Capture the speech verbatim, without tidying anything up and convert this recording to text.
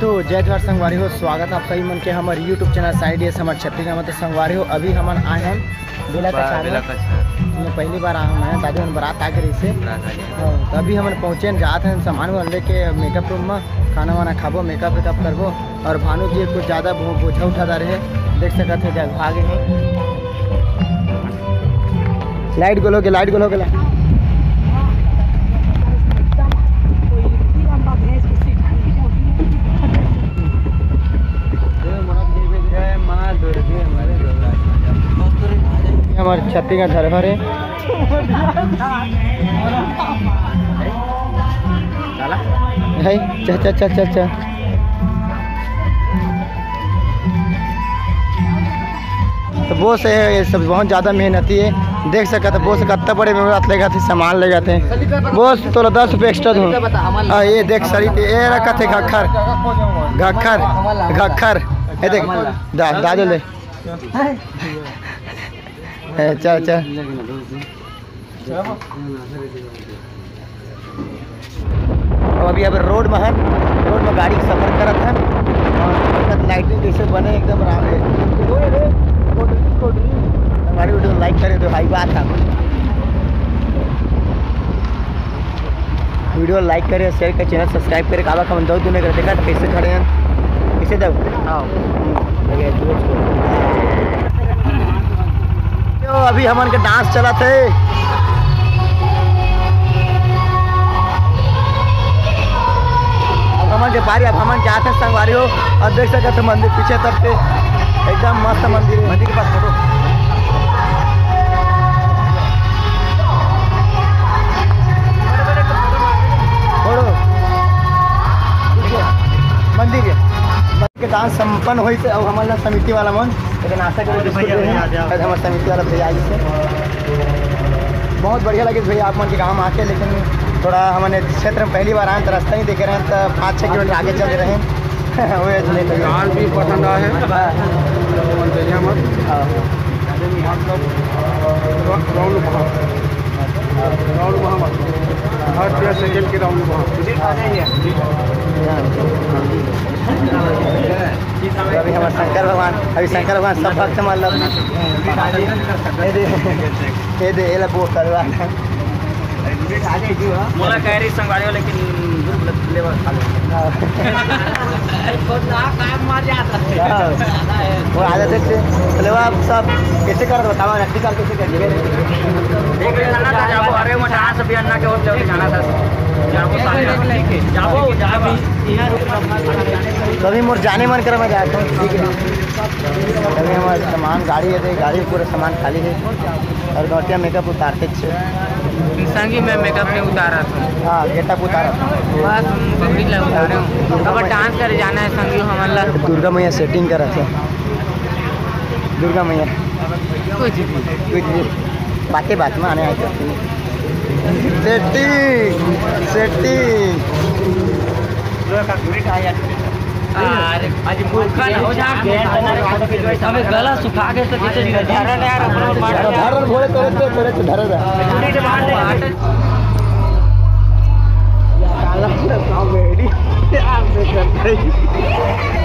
तो जय जवाहर संगवारी हो। स्वागत है आप सभी मन के हमारे यूट्यूब चैनल साइड एस हमारे छत्तीसगढ़ में तो संगवारी हो। अभी हम आए हैं बेला कछार में, पहली बार आए हैं दादी हम बारात आ गए से। तो अभी हम पहुँचे जाते हैं सामान वान लेके मेकअप रूम में, खाना वाना खाबो, मेकअप वेकअप करबो। और भानु जी कुछ ज़्यादा बोझा उठाता रहे, देख सकते हैं जब आगे हैं लाइट गोलो के लाइट गोलो के हमारे छत्तीसगढ़ धरोहर है। चल चल चल चल चल तो वो से ये सब बहुत ज़्यादा मेहनती है, देख सकते तो वो से कितना बड़े मेहनत ले जाते सामान ले जाते हैं। वो तो दस रुपये एक्स्ट्रा दूँ। ये देख सरी ये रखा थे घक्खर घक्खर घक्खर ये देख दा दादू ले चल चल। अभी अब रोड में है, रोड में गाड़ी सफर करत है और लाइटिंग कैसे बने एकदम हमारी वीडियो लाइक करे तो भाई बात है, वीडियो लाइक करे शेयर करे चैनल सब्सक्राइब करे। काबा का दो दुनिया कर देखा तो कैसे खड़े हैं कैसे दो तो अभी हमन के डांस चला थे। अब हमन के बारी अब हमन जाते हैं संगवारी हो और देख सकते मंदिर पीछे तक पे एकदम मस्त मंदिर है। मंदिर के पास फोटो फोटो मंदिर है के डांस संपन्न हुई थे। और हमारा समिति वाला मन लेकिन आशा करें हमारे समिति वाला भैया से बहुत बढ़िया लगे भैया आप मन के गाँव में आके। लेकिन थोड़ा हमारे क्षेत्र में पहली बार आए तो रास्ता नहीं देखे रहे हैं, तो पाँच छः किलोमीटर आगे चल रहे हैं। वो भी पसंद आए हैं हर सेकेंड के राउंड अभी हमारे शंकर भगवान अभी शंकर भगवान सब भक्त मतलब ये दे ये वो करवा मोला कह रही संगवारी वाले लेकिन लेवल खा वो आ जाते थे लेवा आप सब कैसे कर बताओ प्रैक्टिकल कैसे करिए देख लेना था जाबो अरे मैं डांस भी अन्ना के और लेके जाना था जाबो सारे जाबो जाबो कभी मोर जाने मन कर मैं जाता हूँ ठीक है। अभी हमारा सामान गाड़ी है गाड़ी पूरा सामान खाली है और गौटिया मेकअप उतारते संगी में मेकअप नहीं उतारा था। हाँ गेटअप उतारा था बस गौरी ला उतारे हूँ। अब डांस करे जाना है संगी हमारा दुर्गा मैया सेटिंग करा था। दुर्गा मैया कुछ भी कुछ भी बातें बात में आने आए सेटिंग सेटिंग आज मूर्खा ना हो जा हमें गला सुखा के तो किसे धरा यार अपना धरन भोले करे करे तो धरा काला पूरा काम रेडी आप से करते